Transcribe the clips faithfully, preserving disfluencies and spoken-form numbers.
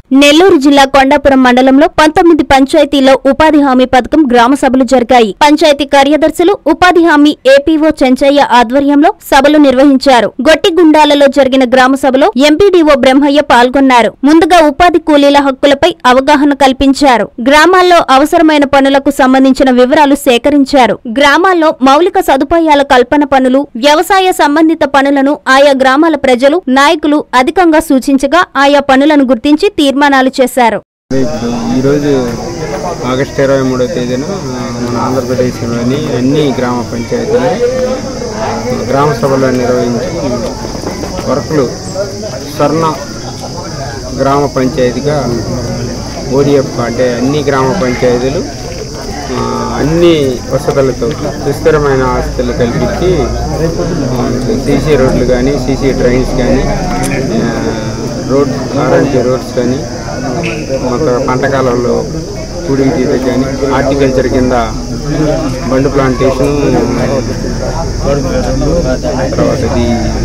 నెల్లూరు జిల్లా కొండాపురం మండలంలో పంతొమ్మిది పంచాయతీల్లో ఉపాధి హామీ పథకం గ్రామ సభలు జరిగాయి. పంచాయతీ కార్యదర్శులు ఉపాధి హామీ ఏపీఓ చెంచయ్య ఆధ్వర్యంలో సభలు నిర్వహించారు. గొట్టిగుండాలలో జరిగిన గ్రామ సభలో ఎంపీడీఓ బ్రహ్మయ్య పాల్గొన్నారు. ముందుగా ఉపాధి కూలీల హక్కులపై అవగాహన కల్పించారు. గ్రామాల్లో అవసరమైన పనులకు సంబంధించిన వివరాలు సేకరించారు. గ్రామాల్లో మౌలిక సదుపాయాల కల్పన పనులు, వ్యవసాయ సంబంధిత పనులను ఆయా గ్రామాల ప్రజలు, నాయకులు అధికంగా సూచించగా ఆయా పనులను గుర్తించి తీర్మానాలు చేశారు. ఈరోజు ఆగస్టు ఇరవై మూడవ తేదీన మన ఆంధ్రప్రదేశ్లోని అన్ని గ్రామ పంచాయతీలు గ్రామ సభలు నిర్వహించి వర్కులు స్వర్ణ గ్రామ పంచాయతీగా ఓడిఎఫ్ అంటే అన్ని గ్రామ పంచాయతీలు అన్ని వసతులతో సుస్థిరమైన ఆస్తులు కల్పించి సీసీ రోడ్లు కానీ సీసీ డ్రైన్స్ కానీ రోడ్ ఆర్ఎంటీ రోడ్స్ కానీ మొత్తం పంట కాలంలో కూడింగ్ తీరు కానీ హార్టికల్చర్ కింద బండు ప్లాంటేషన్ తర్వాతది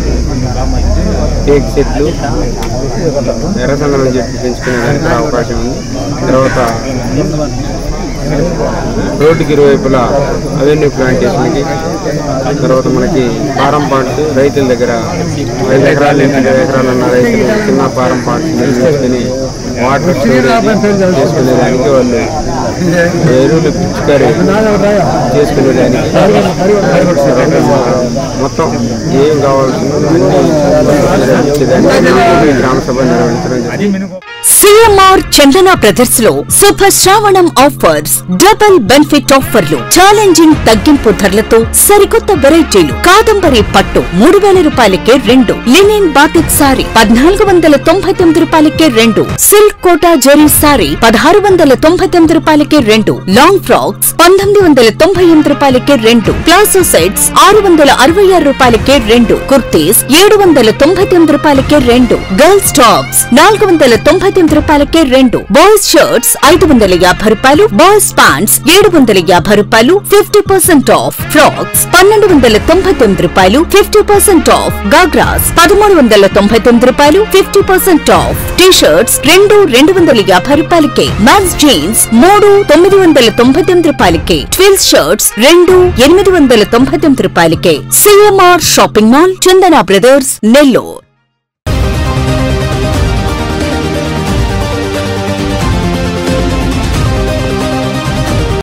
టేక్ చెట్లు ఎర్రచందనం చెట్లు పెంచుకునేదానికి అవకాశం ఉంది. తర్వాత రోడ్డుకి ఇరువైపులా అవెన్యూ ప్లాంటేషన్కి, తర్వాత మనకి ఫారం పార్ట్స్ రైతుల దగ్గర ఐదు ఎకరాలు ఎనిమిది ఎకరాలు ఉన్న రైతులు చిన్న ఫారం పార్ట్స్ నిర్మించుకొని వాటర్ స్టోరేజ్ చేసుకునేదానికి, వాళ్ళు ఎరువులు పిచికారీ చేసుకునేదానికి మొత్తం ఏం కావాల్సిందో అన్ని గ్రామ సభ నిర్వహించడం జరిగింది. సిఎంఆర్ చందన బ్రదర్స్ లో శుభ శ్రావణం ఆఫర్స్, డబుల్ బెనిఫిట్ ఆఫర్లు, ఛాలెంజింగ్ తగ్గింపు ధరలతో సరికొత్త వెరైటీలు. కాదంబరి పట్టు మూడు వేల రూపాయలకే రెండు, లినిన్ బాతిక్ సారీ పద్నాలుగు వందల తొంభై తొమ్మిది రూపాయలకే రెండు, సిల్క్ కోటా జెరీ సారీ పదహారు వందల తొంభై తొమ్మిది రూపాయలకే రెండు, లాంగ్ ఫ్రాక్స్ పంతొమ్మిది వందల తొంభై ఎనిమిది రూపాయలకే రెండు, ప్లాజో సెట్స్ ఆరు వందల అరవై ఆరు రూపాయలకే రెండు, కుర్తీస్ ఏడు వందల తొంభై తొమ్మిది రూపాయలకే రెండు, గర్ల్స్ టాప్స్ నాలుగు వందల తొంభై తొమ్మిది రూపాయలకే రెండు, బాయ్స్ షర్ట్స్ ఐదు వందల యాభై రూపాయలు, బాయ్స్ ప్యాంట్స్ ఏడు వందల యాభై రూపాయలు, ఫిఫ్టీ పర్సెంట్ ఆఫ్, ఫ్రాక్స్ పన్నెండు వందల తొంభై తొమ్మిది రూపాయలు, ఫిఫ్టీ పర్సెంట్ ఆఫ్, గాగ్రాస్ పదమూడు వందల తొంభై తొమ్మిది రూపాయలు, fifty percent off, T shirts రెండు రెండు వందల యాభై రూపాయలకే, మ్యాన్స్ జీన్స్ మూడు తొమ్మిది వందల తొంభై తొమ్మిది రూపాయలకే, ట్విల్స్ షర్ట్స్ రెండు ఎనిమిది వందల తొంభై తొమ్మిది రూపాయలకే. CMR shopping mall, Chandana brothers, Nellore.